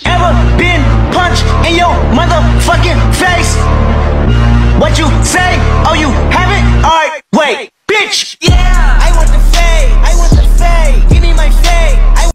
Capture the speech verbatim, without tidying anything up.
Ever been punched in your motherfucking face? What you say? Oh, you